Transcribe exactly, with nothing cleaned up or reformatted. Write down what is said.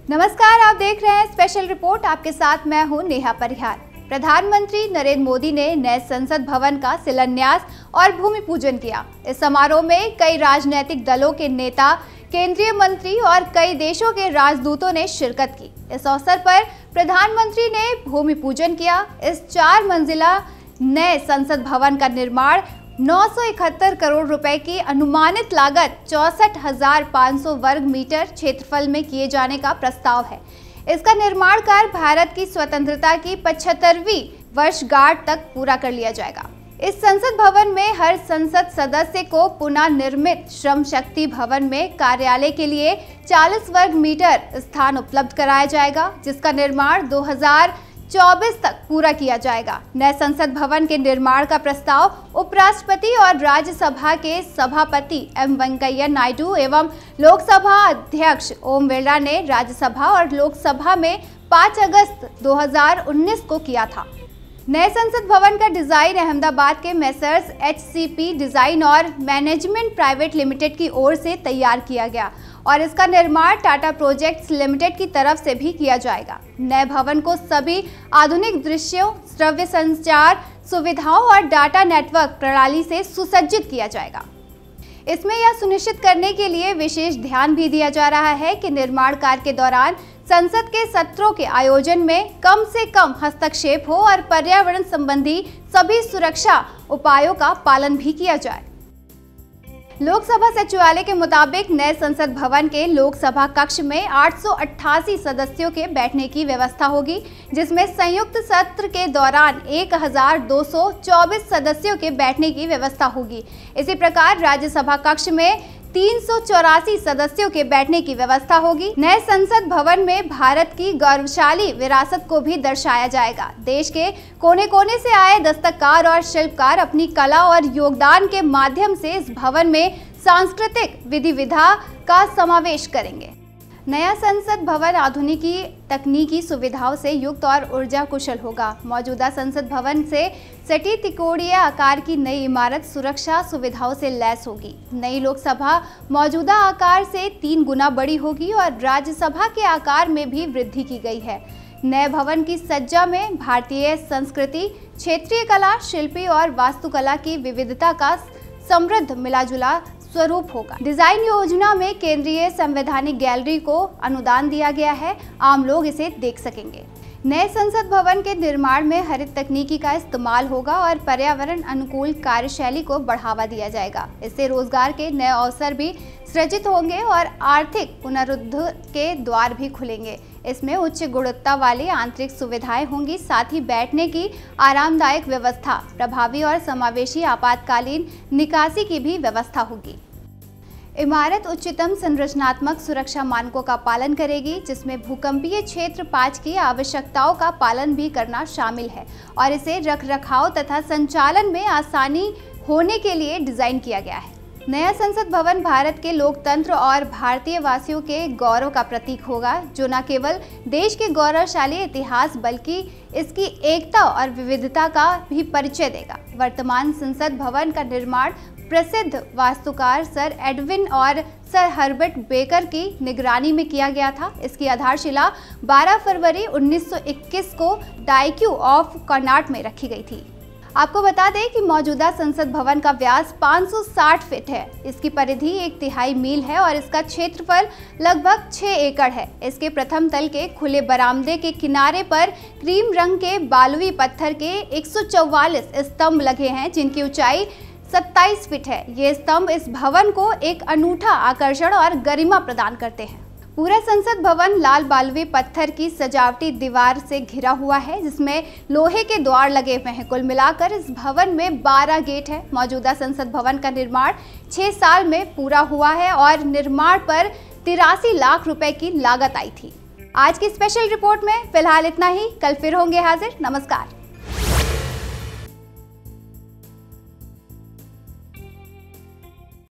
नमस्कार, आप देख रहे हैं स्पेशल रिपोर्ट। आपके साथ मैं हूं नेहा परिहार। प्रधानमंत्री नरेंद्र मोदी ने नए संसद भवन का शिलान्यास और भूमि पूजन किया। इस समारोह में कई राजनीतिक दलों के नेता, केंद्रीय मंत्री और कई देशों के राजदूतों ने शिरकत की। इस अवसर पर प्रधानमंत्री ने भूमि पूजन किया। इस चार मंजिला नए संसद भवन का निर्माण नौ सौ इकहत्तर करोड़ रुपए की अनुमानित लागत चौसठ हजार पाँच सौ वर्ग मीटर क्षेत्रफल में किए जाने का प्रस्ताव है। इसका निर्माण कार्य भारत की स्वतंत्रता की पचहत्तरवीं वर्षगांठ तक पूरा कर लिया जाएगा। इस संसद भवन में हर संसद सदस्य को पुनः निर्मित श्रम शक्ति भवन में कार्यालय के लिए चालीस वर्ग मीटर स्थान उपलब्ध कराया जाएगा, जिसका निर्माण दो हज़ार चौबीस तक पूरा किया जाएगा। नए संसद भवन के निर्माण का प्रस्ताव उपराष्ट्रपति और राज्यसभा के सभापति एम वेंकैया नायडू एवं लोकसभा अध्यक्ष ओम बिरला ने राज्यसभा और लोकसभा में पाँच अगस्त दो हज़ार उन्नीस को किया था। नए संसद भवन का डिजाइन अहमदाबाद के Messrs H C P design और मैनेजमेंट प्राइवेट लिमिटेड की ओर से तैयार किया गया और इसका निर्माण टाटा प्रोजेक्ट्स लिमिटेड की तरफ से भी किया जाएगा। नए भवन को सभी आधुनिक दृश्यों, श्रव्य संचार सुविधाओं और डाटा नेटवर्क प्रणाली से सुसज्जित किया जाएगा। इसमें यह सुनिश्चित करने के लिए विशेष ध्यान भी दिया जा रहा है कि निर्माण कार्य के दौरान संसद के सत्रों के आयोजन में कम से कम हस्तक्षेप हो और पर्यावरण संबंधी सभी सुरक्षा उपायों का पालन भी किया जाए। लोकसभा सचिवालय के मुताबिक नए संसद भवन के लोकसभा कक्ष में आठ सौ अट्ठासी सदस्यों के बैठने की व्यवस्था होगी, जिसमें संयुक्त सत्र के दौरान एक हज़ार दो सौ चौबीस सदस्यों के बैठने की व्यवस्था होगी। इसी प्रकार राज्यसभा कक्ष में तीन सौ चौरासी सदस्यों के बैठने की व्यवस्था होगी। नए संसद भवन में भारत की गौरवशाली विरासत को भी दर्शाया जाएगा। देश के कोने कोने से आए दस्तकार और शिल्पकार अपनी कला और योगदान के माध्यम से इस भवन में सांस्कृतिक विधि विधा का समावेश करेंगे। नया संसद भवन आधुनिकी तकनीकी सुविधाओं से युक्त और ऊर्जा कुशल होगा। मौजूदा संसद भवन से सटी त्रिकोणीय आकार की नई इमारत सुरक्षा सुविधाओं से लैस होगी। नई लोकसभा मौजूदा आकार से तीन गुना बड़ी होगी और राज्यसभा के आकार में भी वृद्धि की गई है। नए भवन की सज्जा में भारतीय संस्कृति, क्षेत्रीय कला, शिल्पी और वास्तुकला की विविधता का समृद्ध मिलाजुला स्वरूप होगा। डिजाइन योजना में केंद्रीय संवैधानिक गैलरी को अनुदान दिया गया है। आम लोग इसे देख सकेंगे। नए संसद भवन के निर्माण में हरित तकनीकी का इस्तेमाल होगा और पर्यावरण अनुकूल कार्यशैली को बढ़ावा दिया जाएगा। इससे रोजगार के नए अवसर भी सृजित होंगे और आर्थिक पुनरुद्धार के द्वार भी खुलेंगे। इसमें उच्च गुणवत्ता वाली आंतरिक सुविधाएं होंगी, साथ ही बैठने की आरामदायक व्यवस्था, प्रभावी और समावेशी आपातकालीन निकासी की भी व्यवस्था होगी। इमारत उच्चतम संरचनात्मक सुरक्षा मानकों का पालन करेगी, जिसमें भूकंपीय क्षेत्र पाँच की आवश्यकताओं का पालन भी करना शामिल है और इसे रखरखाव तथा संचालन में आसानी होने के लिए डिजाइन किया गया है। नया संसद भवन भारत के लोकतंत्र और भारतीय वासियों के गौरव का प्रतीक होगा, जो न केवल देश के गौरवशाली इतिहास बल्कि इसकी एकता और विविधता का भी परिचय देगा। वर्तमान संसद भवन का निर्माण प्रसिद्ध वास्तुकार सर एडविन और सर हर्बर्ट बेकर की निगरानी में किया गया था। इसकी आधारशिला बारह फरवरी उन्नीस सौ इक्कीस को डाइक्यू ऑफ कर्नाट में रखी गई थी। आपको बता दें कि मौजूदा संसद भवन का व्यास पाँच सौ साठ फीट है। इसकी परिधि एक तिहाई मील है और इसका क्षेत्रफल लगभग छह एकड़ है। इसके प्रथम तल के खुले बरामदे के किनारे पर क्रीम रंग के बालुई पत्थर के एक सौ चौवालीस स्तंभ लगे हैं, जिनकी ऊंचाई सत्ताईस फीट है। ये स्तंभ इस भवन को एक अनूठा आकर्षण और गरिमा प्रदान करते हैं। पूरा संसद भवन लाल बालुई पत्थर की सजावटी दीवार से घिरा हुआ है, जिसमें लोहे के द्वार लगे हुए हैं। कुल मिलाकर इस भवन में बारह गेट है। मौजूदा संसद भवन का निर्माण छह साल में पूरा हुआ है और निर्माण पर तिरासी लाख रुपए की लागत आई थी। आज की स्पेशल रिपोर्ट में फिलहाल इतना ही। कल फिर होंगे हाजिर। नमस्कार।